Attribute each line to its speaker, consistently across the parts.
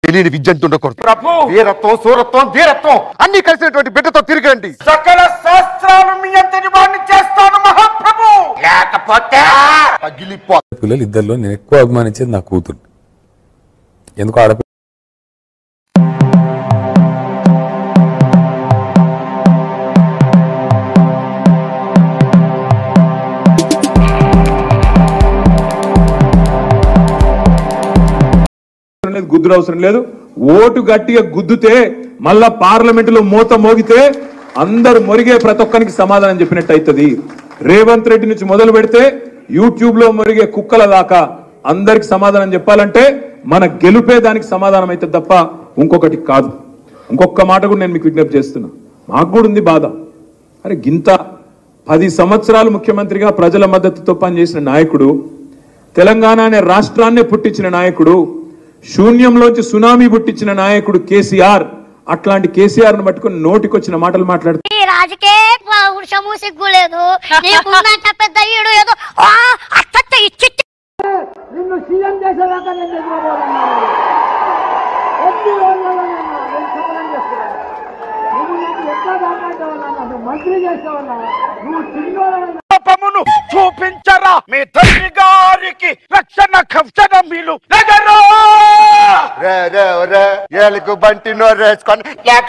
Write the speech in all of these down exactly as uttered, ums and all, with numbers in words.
Speaker 1: తెలియని విద్యంతో ఉండకూడదు. ప్రభు వీరత్వం, సూరత్వం, ధీరత్వం అన్ని కలిసినటువంటి బిడ్డతో తిరగండి. సకల శాస్త్రాలు మీ అంతటి వాడిని చేస్తాను మహాప్రభు, లేకపోతే పగిలిపో.
Speaker 2: పిల్లలు ఇద్దరిలో నేను ఎక్కువ అభిమానించేది నా కూతురు. ఎందుకు ఆడపిల్ల
Speaker 3: గుద్దురు అవసరం లేదు. ఓటు గట్టిగా గుద్దుతే మళ్ళా పార్లమెంట్ లో మూత మోగితే అందరు మొరిగే ప్రతి ఒక్కరికి సమాధానం చెప్పినట్టు అవుతుంది. రేవంత్ రెడ్డి నుంచి మొదలు పెడితే యూట్యూబ్ లో మొరిగే కుక్కల దాకా అందరికి సమాధానం చెప్పాలంటే మన గెలుపే దానికి సమాధానం అవుతుంది తప్ప ఇంకొకటి కాదు. ఇంకొక మాట కూడా నేను మీకు విజ్ఞప్తి చేస్తున్నా. మాకు కూడా ఉంది బాధ. అరే గింత పది సంవత్సరాలు ముఖ్యమంత్రిగా ప్రజల మద్దతుతో పనిచేసిన నాయకుడు, తెలంగాణ అనే రాష్ట్రాన్నే పుట్టించిన నాయకుడు, శూన్యంలోంచి సునామీ పుట్టించిన నాయకుడు కేసీఆర్. అట్లాంటి కేసీఆర్ ను పట్టుకుని నోటికొచ్చిన మాటలు మాట్లాడుతూ
Speaker 4: రాజకీయ సిగ్గు లేదు. పెద్ద ఏదో నిన్ను సీఎం చేసేదాకా మంత్రి చేసేవాళ్ళ నువ్వు చిన్నోళ్ళను చూపించరా మీ తండ్రి గారికి రక్షణ కవచన మీలు ఏళ్ళకు బంటి నోరేసుకొని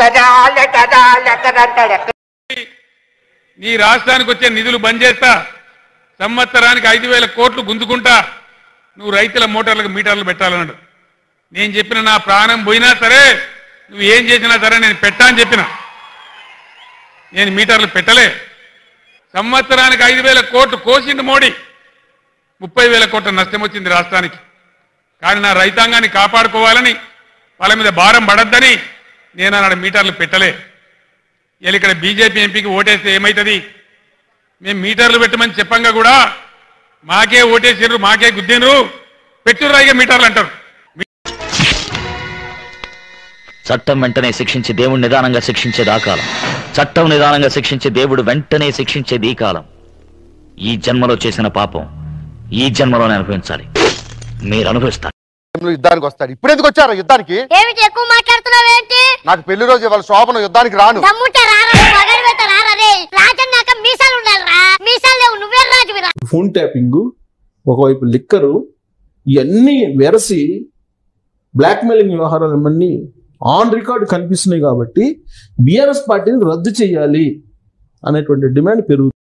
Speaker 5: నీ రాష్ట్రానికి వచ్చే నిధులు బంద్ చేస్తా, సంవత్సరానికి ఐదు వేల కోట్లు గుంజుకుంటా, నువ్వు రైతుల మోటార్లకు మీటర్లు పెట్టాలన్నాడు. నేను చెప్పిన నా ప్రాణం పోయినా సరే నువ్వు ఏం చేసినా సరే నేను పెట్టా అని చెప్పిన. నేను మీటర్లు పెట్టలే. సంవత్సరానికి ఐదు వేల కోట్లు కోసిండు మోడీ, ముప్పై వేల కోట్ల నష్టం వచ్చింది రాష్ట్రానికి. కానీ నా రైతాంగాన్ని కాపాడుకోవాలని, వాళ్ళ మీద భారం పడద్దని నేను అన్నాడు మీటర్లు పెట్టలే. ఇలా ఇక్కడ బీజేపీ ఎంపీకి ఓటేస్తే ఏమవుతుంది? మేము మీటర్లు పెట్టమని చెప్పంగా కూడా మాకే ఓటేసిర్రు, మాకే గుద్దినరు, పెట్టుర్రాయిగా మీటర్లు అంటారు.
Speaker 6: చట్టం వెంటనే శిక్షించి దేవుడు నిదానంగా శిక్షించేది ఆ కాలం. చట్టం నిదానంగా శిక్షించే దేవుడు వెంటనే శిక్షించేది ఈ కాలం. ఈ జన్మలో చేసిన పాపం ఈ జన్మలోనే అనుభవించాలి. మీరు అనుభవిస్తారు.
Speaker 1: యుద్ధానికి వస్తాడు. ఇప్పుడు ఎందుకు వచ్చారు యుద్ధానికి?
Speaker 4: ఏమిటి ఎక్కువ మాట్లాడుతున్నావు ఏంటి?
Speaker 1: నాకు పెళ్లి రోజు ఇవాళ శోభను యుద్ధానికి రాను.
Speaker 7: ఫోన్ ట్యాపింగ్, ఒకవైపు లిక్కరు, ఇవన్నీ వెరసి బ్లాక్ మెయిలింగ్ వ్యవహారాలన్నీ ఆన్ రికార్డ్ కనిపిస్తున్నాయి. కాబట్టి బీఆర్ఎస్ పార్టీని రద్దు చేయాలి అనేటువంటి డిమాండ్ పెరుగుతుంది.